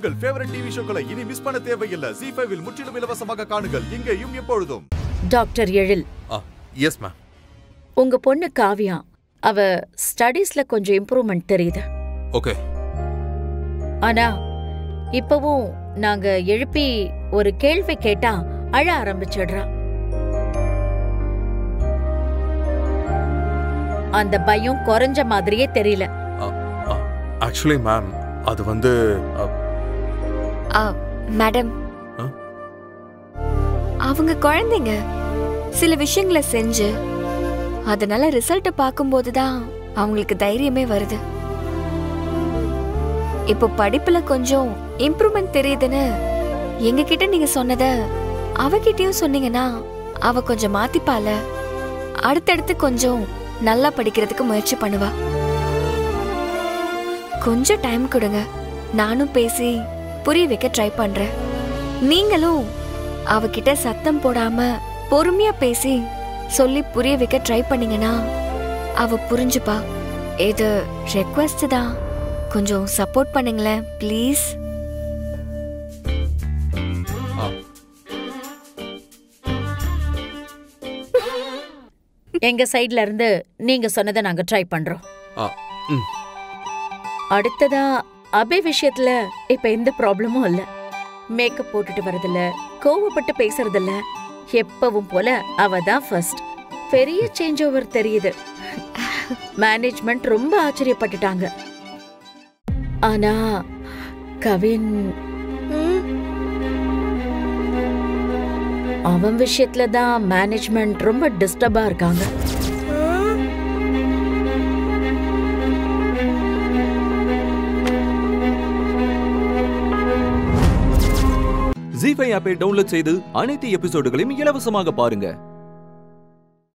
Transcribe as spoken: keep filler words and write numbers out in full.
உங்கள் favourite TV ஷோக்களை இனி miss பண்ண தேவையில்லை. ஜீ ஃபைவ் இல் முற்றிலும் இலவசமாக காணுங்கள். இங்கேயும் எப்பொழுதும். டாக்டர் எழில். Yes ma'am. உங்க பொண்ணு காவியா, அவ ஸ்டடீஸ்ல கொஞ்சம் இம்ப்ரூவ்மெண்ட் தெரியுது. ஓகே. ஆனா இப்பவும் நாங்க எழுப்பி ஒரு கேள்வி கேட்டா அழ ஆரம்பிச்சிடுறா. அந்த பயம் குறைஞ்ச மாதிரியே தெரியல. ஆக்சுவலி மேம், அது வந்து மேடம், அவங்க குழந்தைங்க சில விஷயங்களை செஞ்சு அதனால ரிசல்ட் பார்க்கும்போது தான் அவங்களுக்கு தைரியமே வருது. இப்போ படிப்புல கொஞ்சம் இம்ப்ரூவ்மெண்ட் தெரியுதுன்னு எங்க கிட்ட நீங்க சொன்னத அவகிட்டயும் சொன்னீங்கன்னா அவ கொஞ்சம் மாத்திப்பால. அடுத்தடுத்து கொஞ்சம் நல்லா படிக்கிறதுக்கு முயற்சி பண்ணுவா. கொஞ்சம் டைம் கொடுங்க, நானும் பேசி புரிய வைக்க ட்ரை பண்றேன். நீங்களும் அவகிட்ட சத்தம் போடாம பொறுமையா பேசி சொல்லி புரிய வைக்க ட்ரை பண்ணீங்கன்னா அவ புரிஞ்சுப்பா. இது ரெக்வெஸ்ட் தான், கொஞ்சம் சப்போர்ட் பண்ணுங்களேன் ப்ளீஸ். எங்க சைட்ல இருந்து நீங்க சொன்னதை நாங்க ட்ரை பண்றோம். அடுத்ததா அபே விஷயத்துல இப்ப எந்த ப்ராப்ளமும் இல்ல. மேக்கப் போட்டுட்டு வரதில்ல, கோவப்பட்டு பேசுறதில்ல. எப்பவும் போல அவ தான் ஃபர்ஸ்ட். பெரிய சேஞ்ச் ஓவர் தெரியுது. மேனேஜ்மெண்ட் ரொம்ப ஆச்சரியப்பட்டுட்டாங்க. ஆனா கவின் அவன் விஷயத்துல தான் மேனேஜ்மெண்ட் ரொம்ப டிஸ்டர்பா இருக்காங்க. ஜீ ஃபைவ் ஆப்பை டவுன்லோட் செய்து அனைத்து எபிசோடுகளையும் இலவசமாக பாருங்க.